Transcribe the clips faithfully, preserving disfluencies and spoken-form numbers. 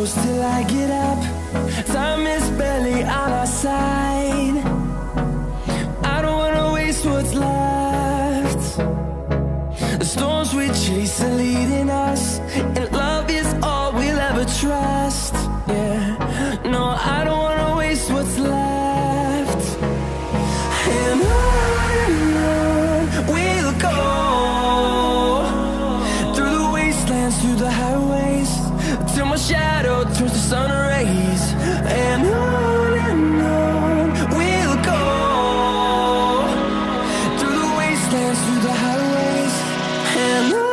close till I get up. Time is barely on our side. I don't wanna waste what's left. The storms we chase are leading us, and love is all we'll ever trust. Yeah, no, I don't wanna waste what's left. And on and on we'll go, through the wastelands, through the highways, till my shadow turns to sun rays. And on and on we'll go, through the wastelands, through the highways, and on.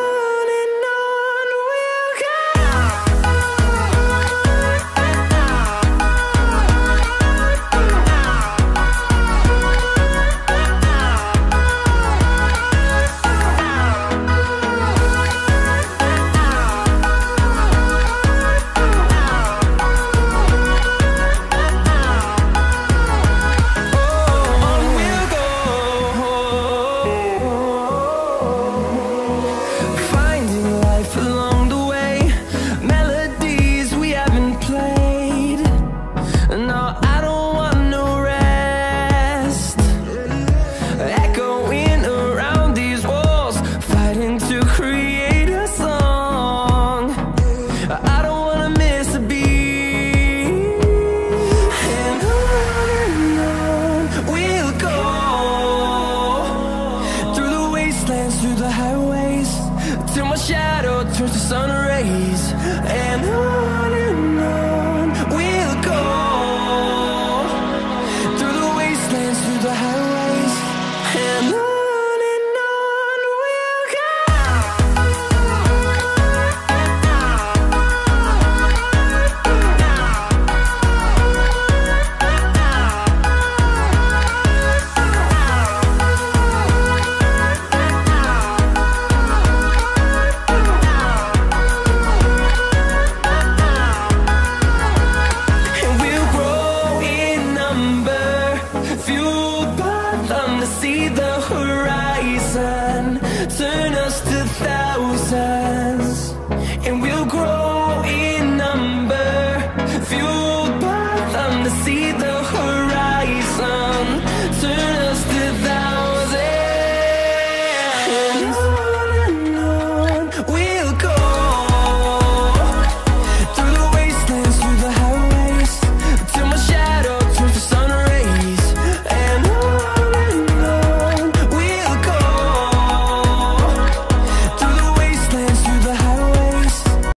Through the highways, till my shadow turns to sun rays. And on and on we'll go, through the wastelands, through the highways, and on. See the horizon turn us to thousands, and we'll grow in number, fueled by them to see the horizon.